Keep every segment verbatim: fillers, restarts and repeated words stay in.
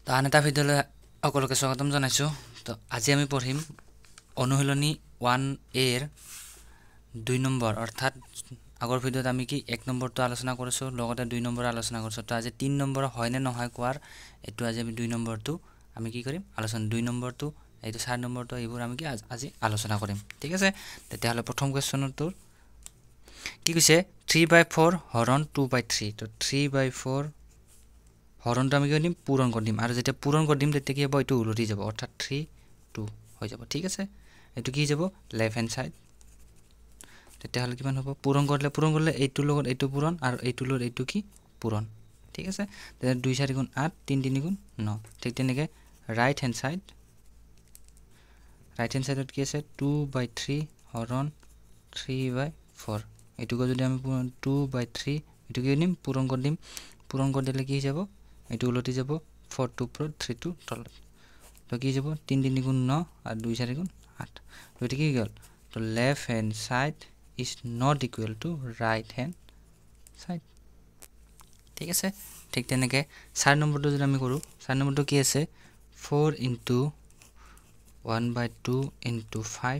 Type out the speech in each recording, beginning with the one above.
তো আন এটা ভিডিঅ'লৈ সকলোকে স্বাগতম জনাইছোঁ। তো আজি আমি পঢ়িম অনুশীলনী ওৱান এৰ দুই নম্বৰ, অৰ্থাৎ আগৰ ভিডিঅ'ত আমি কি এক নম্বৰটো আলোচনা কৰিছোঁ, লগতে দুই নম্বৰ আলোচনা কৰিছোঁ। তো আজি তিন নম্বৰ হয়নে নহয় কোৱাৰ এইটো আজি আমি দুই নম্বৰটো আমি কি কৰিম আলোচনা, দুই নম্বৰটো এইটো চাৰি নম্বৰটো এইবোৰ আমি কি আজি আলোচনা কৰিম। ঠিক আছে, তেতিয়াহ'লে প্ৰথম কুৱেশ্যনটোৰ কি কৈছে, থ্ৰী বাই ফ'ৰ হৰণ টু বাই থ্ৰী। তো থ্ৰী বাই ফ'ৰ হৰণটো আমি কি দিম, পূৰণ কৰি দিম, আৰু যেতিয়া পূৰণ কৰি দিম তেতিয়া কি হ'ব, এইটো উলটি যাব, অৰ্থাৎ থ্ৰী টু হৈ যাব। ঠিক আছে, এইটো কি যাব লেফ্ট হেণ্ড চাইড, তেতিয়াহ'লে কিমান হ'ব, পূৰণ কৰিলে পূৰণ কৰিলে এইটোৰ লগত এইটো পূৰণ আৰু এইটোৰ লগত এইটো কি পূৰণ। ঠিক আছে, তেতিয়া দুই চাৰি গুণ আঠ, তিনি তিনি গুণ ন। ঠিক তেনেকৈ right hand side, right hand চাইডত কি আছে, টু বাই থ্ৰী হৰণ থ্ৰী বাই ফ'ৰ। এইটোকে যদি আমি টু বাই থ্ৰী এইটোকে দিম, পূৰণ কৰি দিম, পূৰণ কৰি দিলে কি হৈ যাব, এইটো উলটি যাব, ফ'ৰ টু ওপৰত থ্ৰী টু তলত। তো কি যাব, তিনি তিনি গুণ ন আৰু দুই চাৰি গুণ আঠ। তো এইটো কি গ'ল, তো left hand side is not equal to right hand side. ঠিক আছে, ঠিক তেনেকৈ চাৰি নম্বৰটো যদি আমি কৰোঁ, চাৰি নম্বৰটো কি আছে, four into one by two into five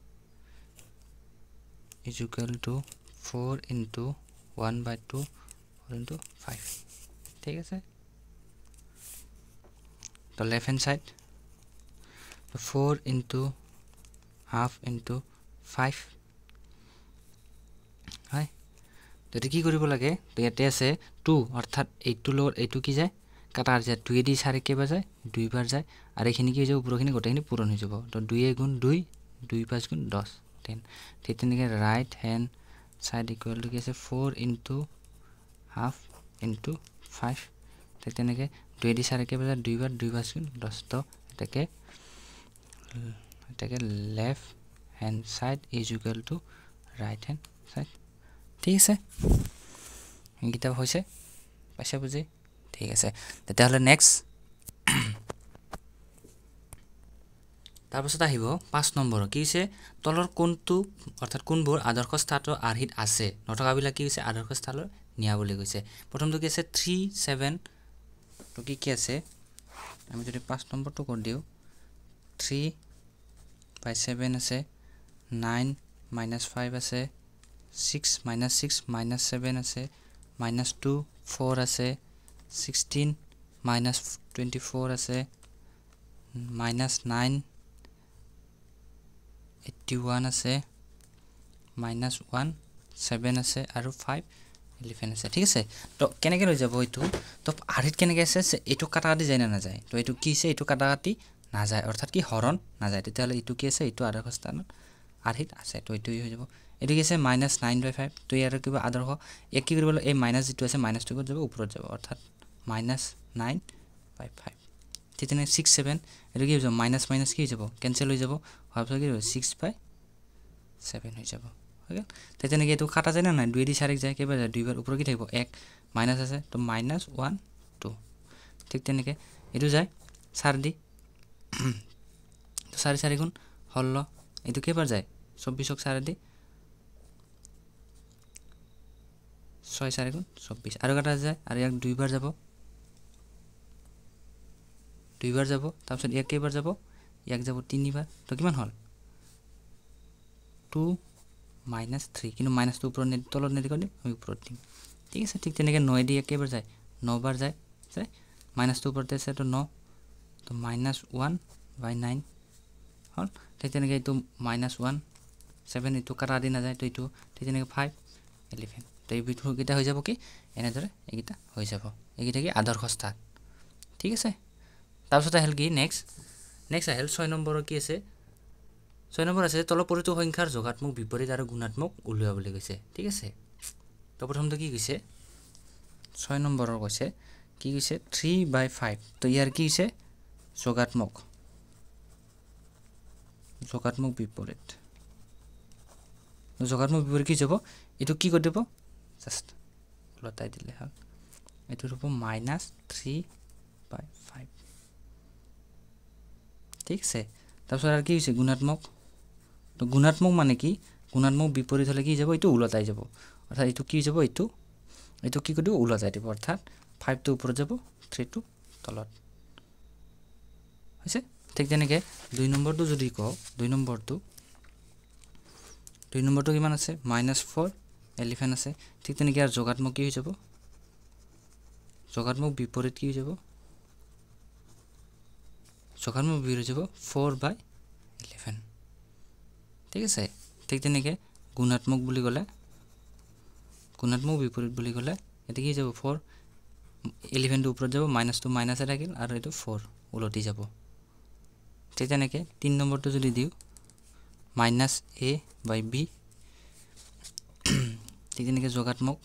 is equal to four into one by two into five. ঠিক আছে, তো left hand side four into half into five হয়। তেতিয়া কি কৰিব লাগে, তো ইয়াতে আছে টু, অৰ্থাৎ এইটোৰ লগত এইটো কি যায়, কাটাৰ যায়, দুইয়েদি চাৰি কেইবাৰ যায়, দুইবাৰ যায়, আৰু এইখিনি কি হৈ যাব, ওপৰখিনি গোটেইখিনি পূৰণ হৈ যাব। তো দুয়ে গুণ দুই, দুই পাঁচ গুণ দহ, টেন। ঠিক তেনেকৈ right hand side equal to কি আছে, four into half into five. ঠিক তেনেকৈ দুইয়েদি চাৰি কেইবাৰ যায়, দুইবাৰ, দুই পাঁচ গুণ দহ। তো এটাকে এটাকে left hand side is equal to right hand side. ঠিক আছে, এইকেইটা হৈছে, পাইছে বুজি। ঠিক আছে, তেতিয়াহ'লে নেক্সট তাৰপাছত আহিব পাঁচ নম্বৰ, কি হৈছে, তলৰ কোনটো অৰ্থাৎ কোনবোৰ আদৰ্শ স্থানৰ আৰ্হিত আছে, নথকাবিলাক কি হৈছে আদৰ্শ স্থানৰ নিয়া বুলি কৈছে। প্ৰথমটো কি আছে, থ্ৰী ছেভেন, তো কি কি আছে, আমি যদি পাঁচ নম্বৰটো কৰি দিওঁ, থ্ৰী বাই ছেভেন আছে, নাইন মাইনাছ ফাইভ আছে, six minus six minus seven আছে, মাইনাছ টু ফ'ৰ আছে, ছিক্সটিন মাইনাছ টুৱেণ্টি ফ'ৰ আছে, মাইনাছ নাইন এইটটি ওৱান আছে, মাইনাছ ওৱান ছেভেন আছে, আৰু ফাইভ ইলেভেন আছে। ঠিক আছে, তো কেনেকৈ লৈ যাব এইটো, তো আৰ্হিত কেনেকৈ আছে, এইটো কাটা কাটি যায় নে নাযায়, তো এইটো কি হৈছে, এইটো কাটা কাটি নাযায়, অৰ্থাৎ কি হৰণ নাযায়, তেতিয়াহ'লে এইটো কি আছে, এইটো আদৰ্শ স্থানত আৰ্হিত আছে, তো এইটো হৈ যাব। এইটো কি আছে মাইনাছ নাইন বাই ফাইভ, তো ইয়াৰ কিবা আদৰ্শ, ইয়াক কি কৰিব লাগিব, এই মাইনাছ যিটো আছে মাইনাছটো ক'ত যাব, ওপৰত যাব, অৰ্থাৎ মাইনাছ নাইন বাই ফাইভ। ঠিক তেনেকৈ ছিক্স ছেভেন, এইটো কি হৈ যাব, মাইনাছ মাইনাছ কি হৈ যাব, কেঞ্চেল হৈ যাব, হোৱাৰ পিছত কি হ'ব, ছিক্স বাই ছেভেন হৈ যাব, হৈ গ'ল। ঠিক তেনেকৈ এইটো কাটা যায় নে নাই, দুই দি চাৰিক যায়, কেইবাৰ যায়, দুইবাৰ, ওপৰত কি থাকিব, এক, মাইনাছ আছে, তো মাইনাছ ওৱান টু। ঠিক তেনেকৈ এইটো যায় চাৰি দি, চাৰি চাৰি গুণ ষোল্ল, এইটো কেইবাৰ যায়, চৌব্বিছক চাৰি দি, ছয় চাৰি গুণ চৌব্বিছ, আৰু কাটা যায়, আৰু ইয়াক দুইবাৰ যাব, দুইবাৰ যাব, তাৰপিছত ইয়াক কেইবাৰ যাব, ইয়াক যাব তিনিবাৰ, তো কিমান হ'ল, টু মাইনাছ থ্ৰী, কিন্তু মাইনাছটো ওপৰত নেদি, তলত নেদি কৰি দিম, আমি ওপৰত দিম। ঠিক আছে, ঠিক তেনেকৈ নয় দি ইয়াক কেইবাৰ যায়, নবাৰ যায়, যায়, মাইনাছটো ওপৰতে আছে, তো ন, তো মাইনাছ ওৱান বাই নাইন হ'ল। ঠিক তেনেকৈ এইটো মাইনাছ ওৱান ছেভেন, এইটো কাটা দি নাযায়, তো এইটো ঠিক তেনেকৈ ফাইভ ইলেভেন, তো এই বিটকেইটা হৈ যাব কি, এনেদৰে এইকেইটা হৈ যাব, এইকেইটা কি আদৰ্শ স্থান। ঠিক আছে, তাৰপিছত আহিল কি নেক্সট, নেক্সট আহিল ছয় নম্বৰৰ কি আছে, ছয় নম্বৰ আছে, তলৰ প্ৰতিটো সংখ্যাৰ যোগাত্মক বিপৰীত আৰু গুণাত্মক উলিওৱা বুলি কৈছে। ঠিক আছে, তো প্ৰথমটো কি কৈছে, ছয় নম্বৰৰ কৈছে, কি কৈছে, থ্ৰী বাই ফাইভ, তো ইয়াৰ কি হৈছে যোগাত্মক, যোগাত্মক বিপৰীত, যোগাত্মক বিপৰীত কি যাব, এইটো কি কৰি দিব, জাষ্ট লতাই দিলে হ'ল, এইটো হ'ব মাইনাছ থ্ৰী বাই ফাইভ। ঠিক আছে, তাৰপিছত আৰু কি হৈছে গুণাত্মক, তো গুণাত্মক মানে কি, গুণাত্মক বিপৰীত হ'লে কি যাব, এইটো ওলটাই যাব, অৰ্থাৎ এইটো কি যাব, এইটো এইটো কি কৰি দিব, ওলটাই দিব, অৰ্থাৎ ফাইভটো ওপৰত যাব, থ্ৰীটো তলত। হৈছে ঠিক তেনেকৈ দুই নম্বৰটো যদি কওঁ দুই নম্বৰটো দুই নম্বৰটো কিমান আছে মাইনাছ ফ'ৰ এলিফেণ্ট আছে ঠিক তেনেকৈ আৰু যোগাত্মক কি হৈ যাব যোগাত্মক বিপৰীত কি হৈ যাব যোগাত্মক বিপৰীত হৈ যাব ফ'ৰ বাই ইলেভেন ঠিক আছে ঠিক তেনেকৈ গুণাত্মক বুলি ক'লে গুণাত্মক বিপৰীত বুলি ক'লে এটা কি যাব ফ'ৰ ইলেভেনটো ওপৰত যাব মাইনাছটো মাইনাছে থাকিল আৰু এইটো ফ'ৰ উলটি যাব ঠিক তেনেকৈ তিনি নম্বৰটো যদি দিওঁ মাইনাছ এ বাই বি ঠিক তেনেকৈ যোগাত্মক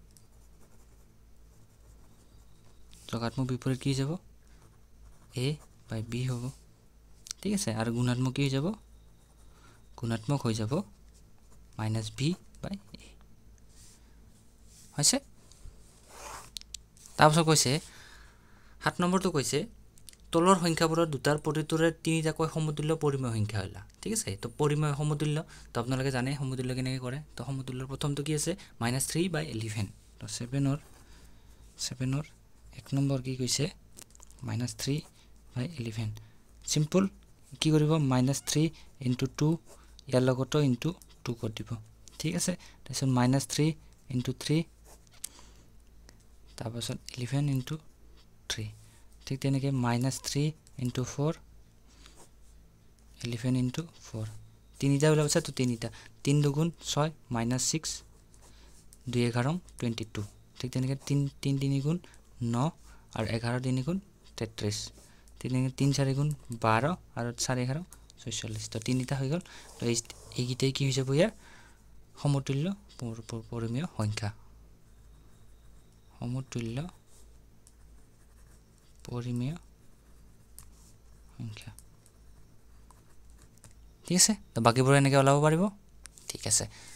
যোগাত্মক বিপৰীত কি যাব এ বাই বি হ'ব ঠিক আছে আৰু গুণাত্মক কি হৈ যাব গুণাত্মক হৈ যাব মাইনাছ বি বাই এ হৈছে তাৰপিছত কৈছে সাত নম্বৰটো কৈছে তলৰ সংখ্যাবোৰৰ দুটাৰ প্ৰতিটোৰে তিনিটাকৈ সমতুল্য পৰিমেয় সংখ্যা হ'লা ঠিক আছে তো পৰিমেয় সমতুল্য তো আপোনালোকে জানে সমতুল্য কেনেকৈ কৰে তো সমতুল্যৰ প্ৰথমটো কি আছে মাইনাছ থ্ৰী বাই ইলেভেন তো ছেভেনৰ ছেভেনৰ এক নম্বৰ কি কৈছে minus three by eleven simple কি কৰিব মাইনাছ থ্ৰী ইনটু টু ইয়াৰ লগতো ইনটু টু কৰি দিব ঠিক আছে তাৰপিছত মাইনাছ থ্ৰী ইনটু থ্ৰী তাৰপাছত ইলেভেন ইনটু থ্ৰী ঠিক তেনেকৈ minus three into four eleven into four তিনিটা ওলাব আছে তো তিনিটা তিনি দুগুণ ছয় মাইনাছ ছিক্স দুই এঘাৰ টুৱেণ্টি টু ঠিক তেনেকৈ তিনি তিনি তিনি গুণ ন আৰু এঘাৰ তিনি গুণ তেত্ৰিছ তেনেকৈ তিনি চাৰি গুণ বাৰ আৰু চাৰি এঘাৰ ছয়চল্লিছ তো তিনিটা হৈ গ'ল তো এই এইকেইটাই কি হৈ যাব ইয়াৰ সমতুল্য পৰিমেয় সংখ্যা সমতুল্য পৰিমেয় সংখ্যা ঠিক আছে তো বাকীবোৰ এনেকৈ ওলাব পাৰিব ঠিক আছে